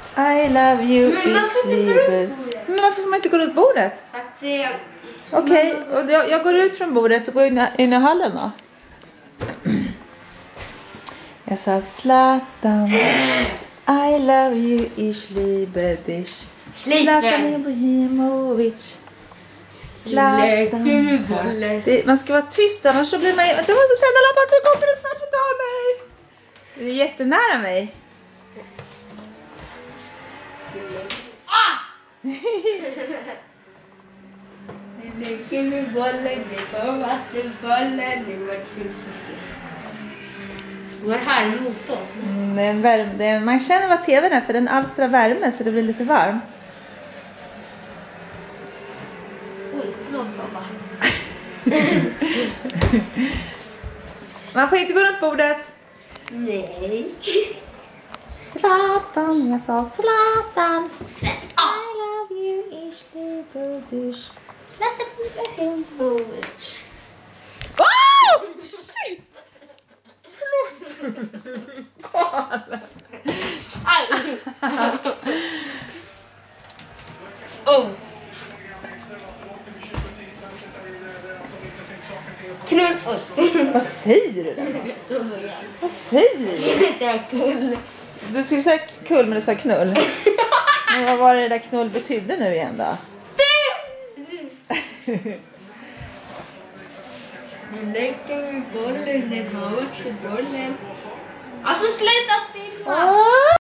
I love you. Men varför inte gå runt bordet? Men varför får man inte gå runt bordet? Okej, och jag går ut från bordet och går in i hallen då. Jag sa Zlatan, I love you, ich liebe dich. Zlatan Ibrahimovic. Zlatan. Man ska vara tyst, annars så blir man... Det måste tända lampan, nu kommer det snart att ta mig. Du är jättenära mig. Nu leker med bollen, det var vattenbollen, det var solsystem. Var här motorn? Man känner vad tvn är för den alstrar värme så det blir lite varmt. Oj, förlåt pappa. Man får inte gå runt bordet. Nej. Zlatan, jag sa Zlatan. I love you, ich liebe dich. Zlatan Ibrahimovic. Oh! Shit! Kolla. Aj! Oh! Knull! Vad säger du där? Vad säger du? Du skulle säga kull men du sa knull. Men vad var det där knull betydde nu igen då? Nu leker vi bollen, den havaste bollen. Alltså sluta filma!